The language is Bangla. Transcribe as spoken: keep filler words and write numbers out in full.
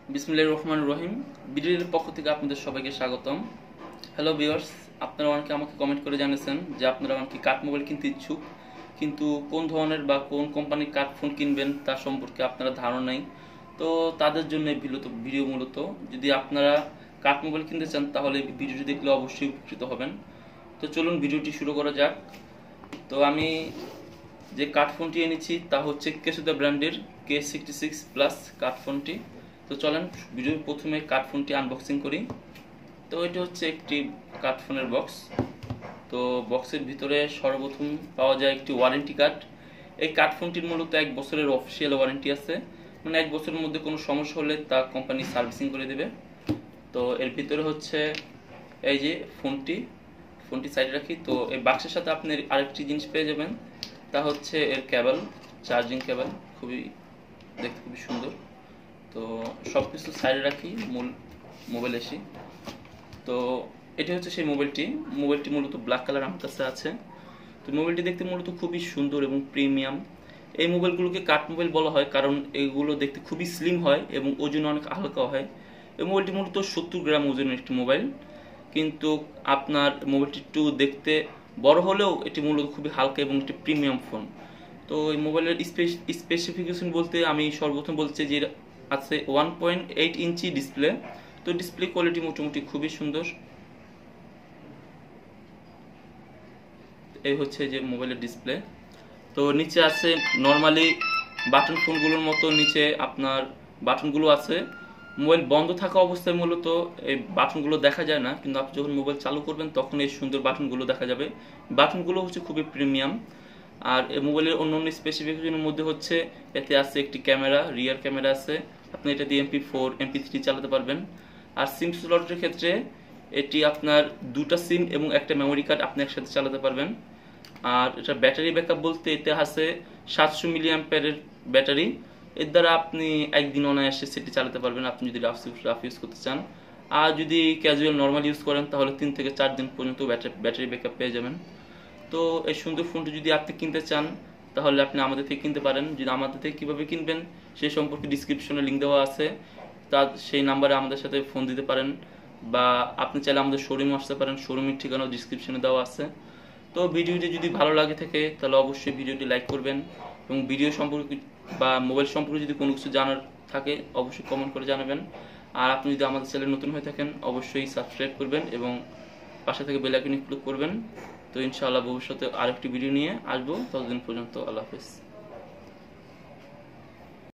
বিসমিল্লাহির রহমানির রহিম। ভিডিওর পক্ষ থেকে আপনাদের সবাইকে স্বাগতম। হ্যালো ভিউয়ার্স, আপনারা অনেকে আমাকে কমেন্ট করে জানিয়েছেন যে আপনারা অনেকে কাট মোবাইল কিনতে ইচ্ছুক, কিন্তু কোন ধরনের বা কোন কোম্পানির কাট ফোন কিনবেন তার সম্পর্কে আপনারা ধারণা নেই। তো তাদের জন্য এই ভিডিও ভিডিও মূলত যদি আপনারা কাট মোবাইল কিনতে চান তাহলে ভিডিওটি দেখলে অবশ্যই উপকৃত হবেন। তো চলুন ভিডিওটি শুরু করা যাক। তো আমি যে কাট ফোনটি এনেছি তা হচ্ছে কেসুদা ব্র্যান্ডের কে সিক্সটি সিক্স প্লাস কাট ফোনটি। তো চলেন ভিডিওর প্রথমে কাট ফোনটি আনবক্সিং করি। তো এটি হচ্ছে একটি কাট ফোনের বক্স। তো বক্সের ভিতরে সর্বপ্রথম পাওয়া যায় একটি ওয়ারেন্টি কার্ড। এই কাট ফোনটির মূলত এক বছরের অফিসিয়াল ওয়ারেন্টি আছে, মানে এক বছরের মধ্যে কোনো সমস্যা হলে তা কোম্পানি সার্ভিসিং করে দেবে। তো এর ভিতরে হচ্ছে এই যে ফোনটি ফোনটি সাইডে রাখি। তো এই বাক্সের সাথে আপনি আরেকটি জিনিস পেয়ে যাবেন, তা হচ্ছে এর কেবল, চার্জিং কেবল, খুবই দেখতে খুবই সুন্দর। তো সব কিছু সাইডে রাখি, মূল মোবাইল আসি। তো এটি হচ্ছে সেই মোবাইলটি মোবাইলটি মূলত ব্ল্যাক কালার আমার কাছে আছে। তো মোবাইলটি দেখতে মূলত খুবই সুন্দর এবং প্রিমিয়াম। এই মোবাইলগুলোকে কাট মোবাইল বলা হয় কারণ এইগুলো দেখতে খুবই স্লিম হয় এবং ওজন অনেক হালকা হয়। এই মোবাইলটি মূলত সত্তর গ্রাম ওজনের একটি মোবাইল, কিন্তু আপনার মোবাইলটি একটু দেখতে বড় হলেও এটি মূলত খুবই হালকা এবং একটি প্রিমিয়াম ফোন। তো এই মোবাইলের স্পেসিফিকেশন বলতে আমি সর্বপ্রথম বলছি যে আছে one point eight inch display. তো ডিসপ্লে কোয়ালিটি মোটামুটি খুবই সুন্দর। এই হচ্ছে যে মোবাইলের ডিসপ্লে। তো নিচে আছে নর্মালি বাটন ফোনগুলোর মতো নিচে আপনার বাটনগুলো আছে। মোবাইল বন্ধ থাকা অবস্থায় মূলত এই বাটনগুলো দেখা যায় না, কিন্তু আপনি যখন মোবাইল চালু করবেন তখন এই সুন্দর বাটনগুলো দেখা যাবে। বাটনগুলো হচ্ছে খুবই প্রিমিয়াম। আর এই মোবাইলের অন্য অন্য স্পেসিফিকেশনের মধ্যে হচ্ছে এতে আছে একটি ক্যামেরা, রিয়ার ক্যামেরা আছে। আপনি এটা দিয়ে এমপি ফোর এমপি থ্রি চালাতে পারবেন। আর সিম স্লটের ক্ষেত্রে এটি আপনার দুটা সিম এবং একটা মেমোরি কার্ড আপনি একসাথে চালাতে পারবেন। আর এটা ব্যাটারি ব্যাকআপ বলতে এতে আছে সাতশো মিলি অ্যাম্পিয়ারের ব্যাটারি। এর দ্বারা আপনি একদিন অনায়াসে সেটি চালাতে পারবেন আপনি যদি রাফ রাফ ইউজ করতে চান। আর যদি ক্যাজুয়াল নর্মাল ইউজ করেন তাহলে তিন থেকে চার দিন পর্যন্ত ব্যাটারি ব্যাকআপ পেয়ে যাবেন। তো এই সুন্দর ফোনটি যদি আপনি কিনতে চান তাহলে আপনি আমাদের থেকে কিনতে পারেন। যদি আমাদের থেকে কীভাবে কিনবেন সেই সম্পর্কে ডিসক্রিপশনে লিঙ্ক দেওয়া আছে, তার সেই নাম্বারে আমাদের সাথে ফোন দিতে পারেন, বা আপনি চাইলে আমাদের শোরুমে আসতে পারেন, শোরুমের ঠিকানাও ডিসক্রিপশনে দেওয়া আছে। তো ভিডিওটি যদি ভালো লাগে থাকে তাহলে অবশ্যই ভিডিওটি লাইক করবেন, এবং ভিডিও সম্পর্কে বা মোবাইল সম্পর্কে যদি কোনো কিছু জানার থাকে অবশ্যই কমেন্ট করে জানাবেন। আর আপনি যদি আমাদের চ্যানেলে নতুন হয়ে থাকেন অবশ্যই সাবস্ক্রাইব করবেন এবং পাশে থেকে বেল আইকনে ক্লিক করবেন। তো ইনশাআল্লাহ ভবিষ্যতে আরেকটি ভিডিও নিয়ে আসবো। ততদিন পর্যন্ত আল্লাহ হাফেজ।